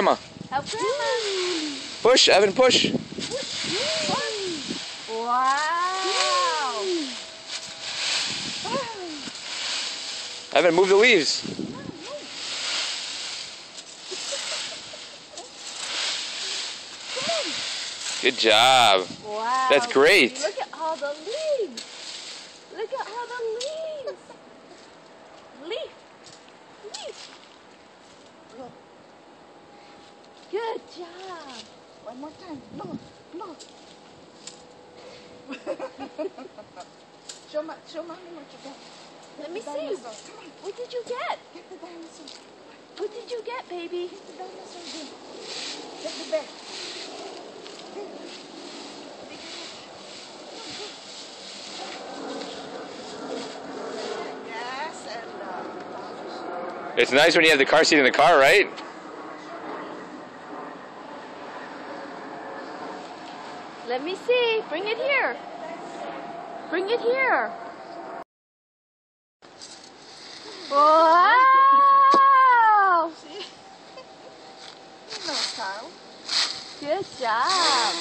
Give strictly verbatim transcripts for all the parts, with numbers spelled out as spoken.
Grandma. Help Grandma. Push, Evan, push. Wow. Evan, move the leaves. Good job. Wow. That's great. Look at all the leaves. Look at all the leaves. Leaf. Leaf. Good job. One more time. Blow. Blow. show, ma show mommy what you got. Let me see. Dinosaur. Come on. What did you get? Get the dinosaur. What did you get, baby? Get the dinosaur. There. Get the bear. Yes, and uh, It's nice when you have the car seat in the car, right? Let me see. Bring it here. Bring it here. Wow! see? You know, Carl. Good job.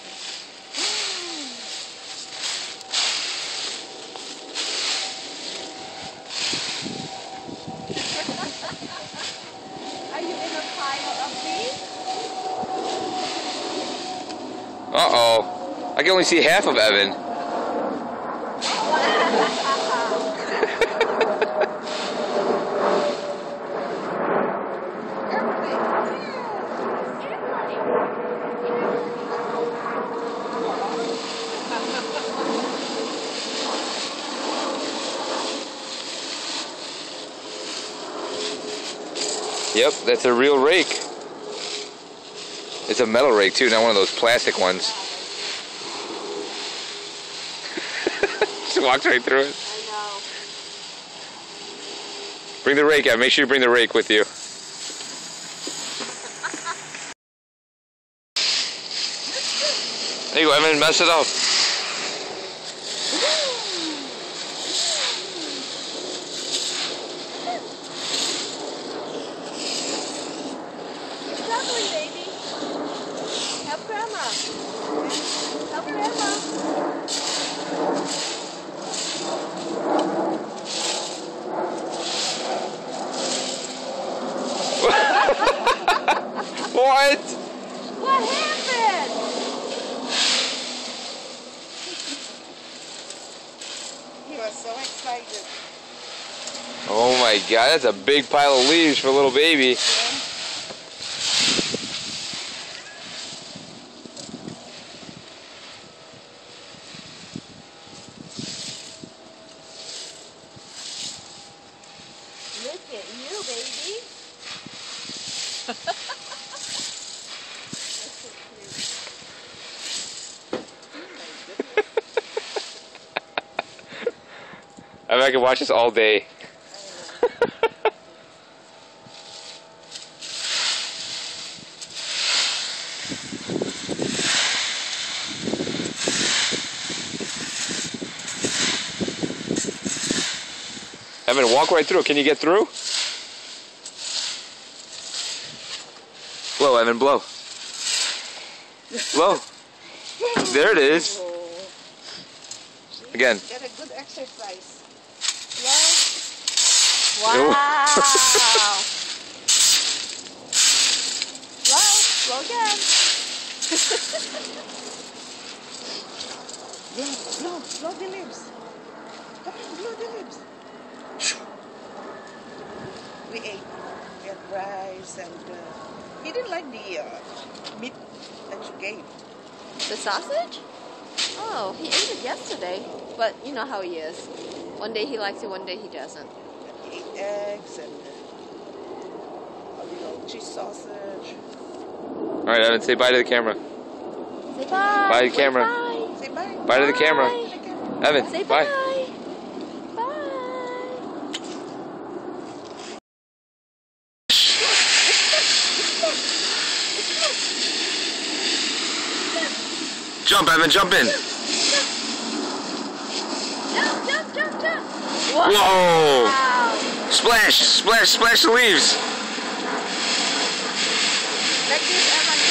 Are you in a pile of these? Uh-oh. I can only see half of Evan. Yep, that's a real rake. It's a metal rake too, not one of those plastic ones. Just walks right through it. I know. Bring the rake out. Make sure you bring the rake with you. There you go, Evan, mess it up. Struggling, baby. Help Grandma. Help Grandma. What? What happened? He was so excited. Oh my God, that's a big pile of leaves for a little baby. Look at you, baby. I mean, I could watch this all day. Evan, walk right through. Can you get through? Blow, Evan, blow. Blow. There it is. Again. Get a good exercise. Wow. Wow. Blow again. Blow, blow, blow the leaves. Come on, blow the leaves. We ate. We had rice and uh, he didn't like the uh, meat that you gave. The sausage? Oh, he ate it yesterday. But you know how he is. One day he likes it, one day he doesn't. He ate eggs and uh, a little cheese sausage. All right, Evan, say bye to the camera. Say bye. Bye to the camera. Bye. Say bye. Bye to the camera. Bye. Evan, Say bye. bye. Bye. Jump, Evan, jump in. Jump, jump, jump, jump. Whoa. Wow. Splash, splash, splash the leaves. Like this, Evan